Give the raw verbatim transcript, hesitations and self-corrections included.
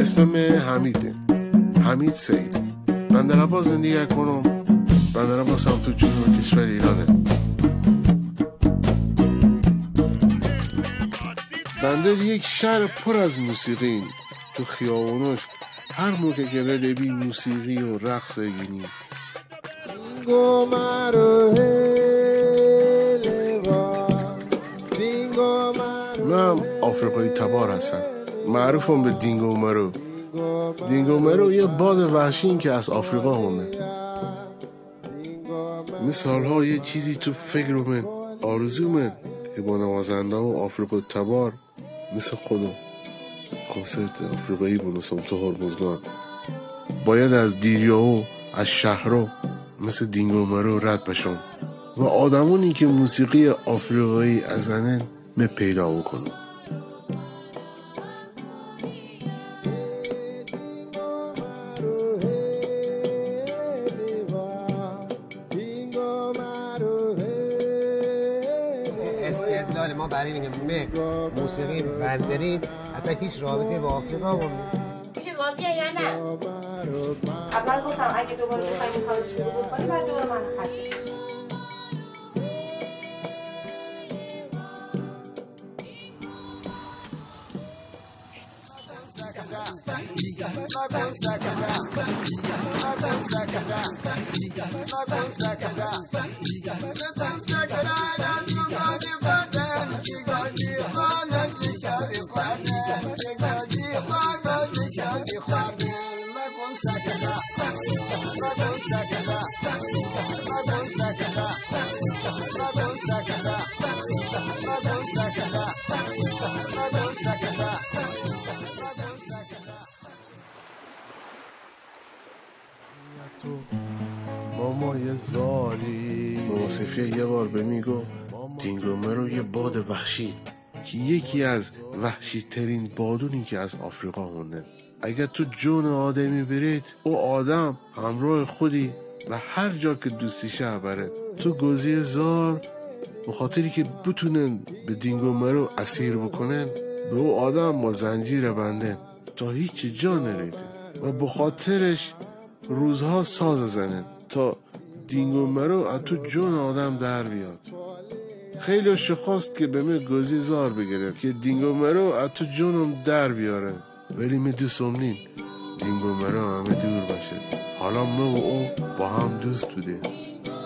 اسمم حمیده، حمید سعید. من در عباس زندگی کنم. من در عباس هم تو جنوب کشور ایرانه. بنده یک شهر پر از موسیقی. تو خیابوناش هر موقع که ردبی موسیقی و رقص گینی. من آفریقایی تبار هستم، معروفم به دینگومارو. دینگومارو یه باد وحشی که از آفریقا مونده. مثال ها یه چیزی تو فکر من، آرزو من که با نوازنده و آفریقا تبار مثل خودم کنسرت آفریقایی بنوسم تو هرمزگان. باید از دیریا و از شهرها مثل دینگومارو رد بشم و آدمونی که موسیقی آفریقایی ازنن می پیدا بکنم. استدلال ما برای اینه ما موسیقی بندری اصلا هیچ رابطه با آفریقا هم میشه واقعی یا نه؟ اول گفتم اگه دوباره بخوایم این کارو شروع بکنیم بعد دوباره من خطی ماما یه زالی موسیقی یه بار به میگو دینگومارو یه باد وحشی که یکی از وحشی ترین بادونی که از آفریقا مونده. اگر تو جون آدمی برید او آدم همراه خودی و هر جا که دوستیشه برد. تو گوزی زار بخاطری که بتونن به دینگومارو اسیر بکنن به او آدم با زنجیر بندن تا هیچ جا نریده و بخاطرش روزها ساز زنن تا دینگومارو از تو جون آدم در بیاد. خیلی شخواست که به من گوزی زار بگیره که دینگومارو از تو جونم در بیاره، ولی می دوستم نیم دینگومارو همه دور باشه. حالا ما و او با هم دوست بودیم.